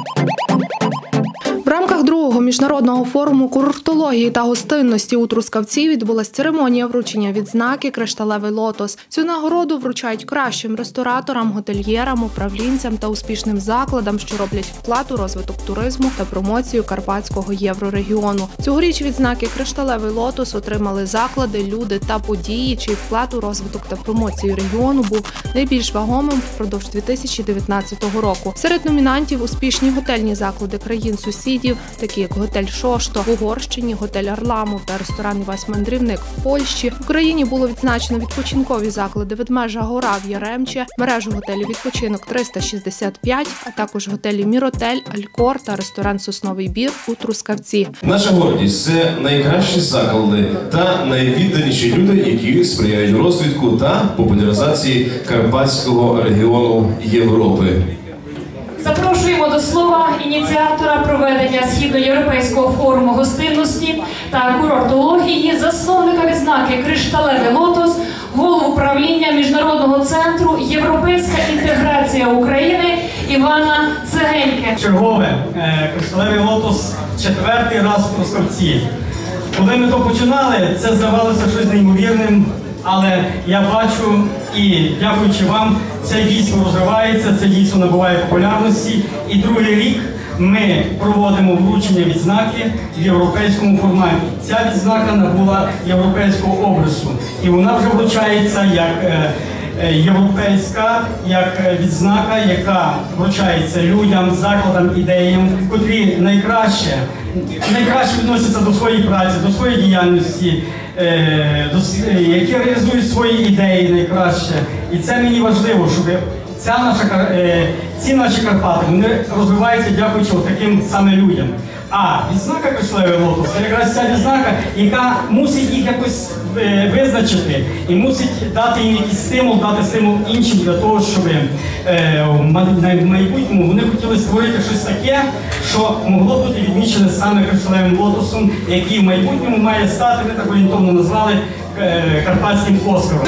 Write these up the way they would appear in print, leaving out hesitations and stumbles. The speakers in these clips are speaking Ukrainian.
В рамках другого міжнародного форуму курортології та гостинності у Трускавці відбулася церемонія вручення відзнаки «Кришталевий лотос». Цю нагороду вручають кращим рестораторам, готельєрам, управлінцям та успішним закладам, що роблять вклад у розвиток туризму та промоцію карпатського єврорегіону. Цьогоріч відзнаки «Кришталевий лотос» отримали заклади, люди та події, чий вклад у розвиток та промоцію регіону був найбільш вагомим впродовж 2019 року. Серед номінантів – успішні готельні заклади країн-сусідів, такі як готель «Шошто» в Угорщині, готель «Арламов» та ресторан «Івась-мандрівник» в Польщі. В Україні було відзначено відпочинкові заклади «Ведмежа гора» в Яремче, мережу готелів «Відпочинок 365», а також готелі «Міротель», «Алькор» та ресторан «Сосновий бір» у Трускавці. Наша гордість – це найкращі заклади та найвідданіші люди, які сприяють розвитку та популяризації карпатського регіону Європи. Запрошуємо до слова ініціатора проведення Східноєвропейського форуму гостинності та курортології, засновника відзнаки «Кришталевий лотос», голову управління Міжнародного центру «Європейська інтеграція України» Івана Цегеньке. Чергове «Кришталевий лотос» четвертий раз в Трускавці. Коли ми то починали, це здавалося щось неймовірним. Але я бачу і, дякуючи вам, це дійсно розвивається, це дійсно набуває популярності. І другий рік ми проводимо вручення відзнаки в європейському форматі. Ця відзнака набула європейського образу. І вона вже вручається як європейська, як відзнака, яка вручається людям, закладам, ідеям, котрі найкраще відносяться до своєї праці, до своєї діяльності, які реалізують свої ідеї найкраще. І це мені важливо, щоб ці наші Карпати вони розвиваються дякуючи таким саме людям. А відзнака «Кришталевий лотос» – це якраз ця відзнака, яка мусить їх якось визначити і мусить дати їм якийсь стимул, дати стимул іншим для того, щоб в майбутньому вони хотіли створити щось таке, що могло бути відмічене саме «Кришталевим лотосом», який в майбутньому має стати, ми так орієнтовно назвали, карпатським Оскаром.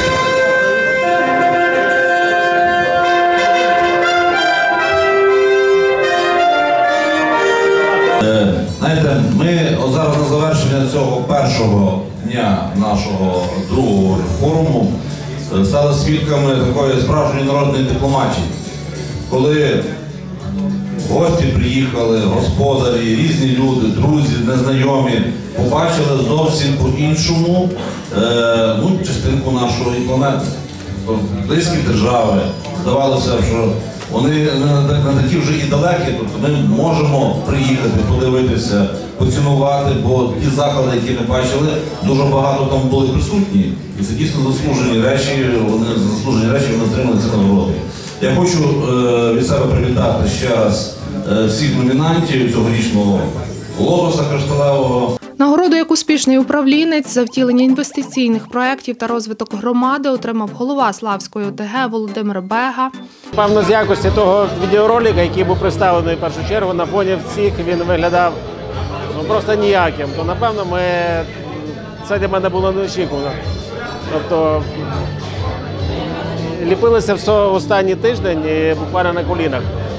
Знаєте, ми зараз на завершення цього першого дня нашого другого форуму стали свідками такої справжньої народної дипломатії, коли гості приїхали, господарі, різні люди, друзі, незнайомі, побачили зовсім по-іншому частинку нашої планети. Близькі держави, здавалося, що вони не такі вже і далекі, тобто ми можемо приїхати, подивитися, поцінувати, бо ті заклади, які ми бачили, дуже багато там були присутні. І це дійсно заслужені речі, вони отримали ці нагороди. Я хочу від себе привітати ще раз всіх номінантів цьогорічного «Лотоса» кришталевого. Нагороду як успішний управлінець за втілення інвестиційних проєктів та розвиток громади отримав голова Славської ОТГ Володимир Бега. Певно, з якості того відеоролика, який був представлений в першу чергу, на фоні всіх він виглядав просто ніяким. То, напевно, це для мене було неочікувано. Тобто, ліпилися все останній тиждень і буквально на колінах.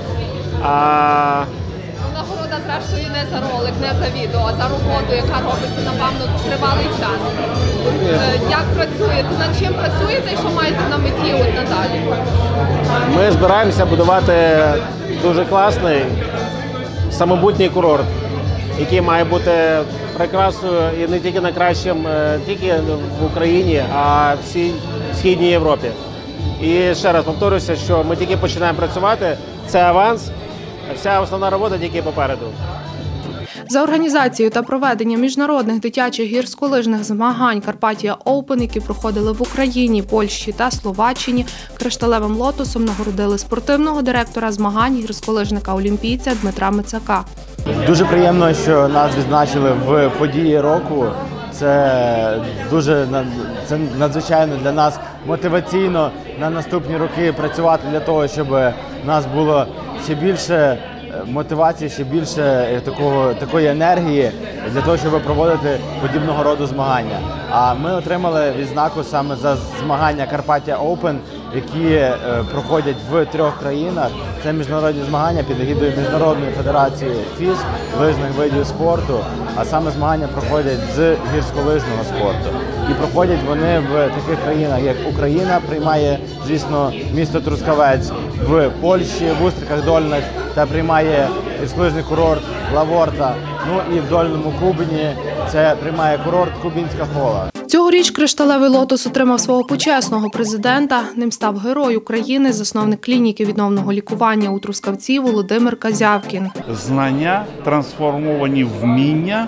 Нагорода, зрештою, не за ролик, не за відео, а за роботу, яка робиться, напевно, тривалий час. Як працюєте? Над чим працюєте і що маєте на меті от надалі? Ми збираємося будувати дуже класний, самобутній курорт, який має бути прекрасною і не тільки найкращим, тільки в Україні, а в всій Східній Європі. І ще раз повторюся, що ми тільки починаємо працювати, це аванс. Вся основна робота тільки попереду. За організацією та проведенням міжнародних дитячих гірськолижних змагань «Карпатія Оупен», які проходили в Україні, Польщі та Словаччині, «Кришталевим лотосом» нагородили спортивного директора змагань гірськолижника-олімпійця Дмитра Мицака. Дуже приємно, що нас відзначили в події року. Це надзвичайно для нас мотиваційно на наступні роки працювати для того, щоб у нас було ще більше мотивації, ще більше такої енергії для того, щоб проводити подібного роду змагання. А ми отримали відзнаку саме за змагання «Карпатія Оупен», які проходять в 3 країнах. Це міжнародні змагання під егідою Міжнародної федерації ФІС, лижних видів спорту, а саме змагання проходять з гірськолижного спорту. І проходять вони в таких країнах, як Україна, приймає, звісно, місто Трускавець, в Польщі, в Устриках Дольних, та приймає гірськолижний курорт Лаворта. Ну і в Дольному Кубині це приймає курорт Кубінська Хола. Цьогоріч «Кришталевий лотос» отримав свого почесного президента. Ним став Герой України, засновник клініки відновного лікування у Трускавці Володимир Казявкін. Знання трансформовані в вміння,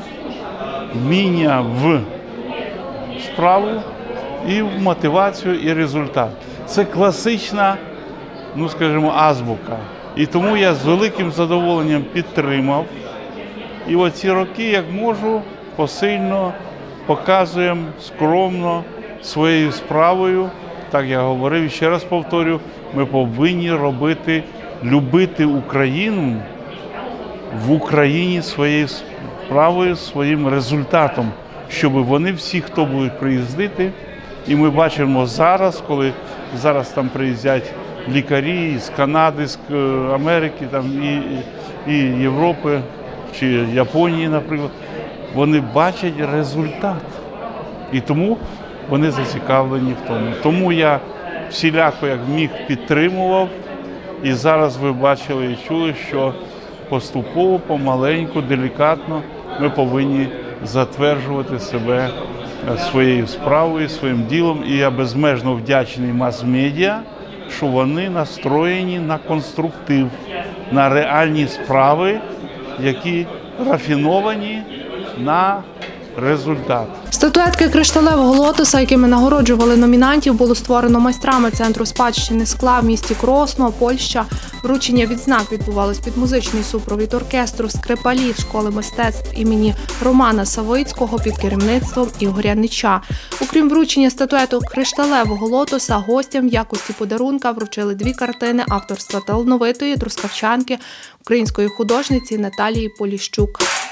вміння в справу і в мотивацію і результат. Це класична, ну скажімо, азбука. І тому я з великим задоволенням підтримав. І оці роки, як можу, посильно показуємо скромно своєю справою. Так я говорив і ще раз повторю, ми повинні любити Україну в Україні своєю справою, своїм результатом, щоб вони всі, хто будуть приїздити, і ми бачимо зараз, коли зараз там приїздять лікарі з Канади, з Америки, там, і Європи, чи Японії, наприклад, вони бачать результат. І тому вони зацікавлені в тому. Тому я всіляко, як міг, підтримував. І зараз ви бачили і чули, що поступово, помаленьку, делікатно ми повинні затверджувати себе своєю справою, своїм ділом. І я безмежно вдячний мас-медіа, що вони настроєні на конструктив, на реальні справи, які рафіновані на результат. Статуетки «Кришталевого лотоса», якими нагороджували номінантів, було створено майстрами Центру спадщини скла в місті Кросно, Польща. Вручення відзнак відбувалось під музичний супровід оркестру «Скрипалів» школи мистецтв імені Романа Савицького під керівництвом Ігоря Нича. Окрім вручення статуеток «Кришталевого лотоса», гостям в якості подарунка вручили 2 картини авторства талановитої трускавчанки, української художниці Наталії Поліщук.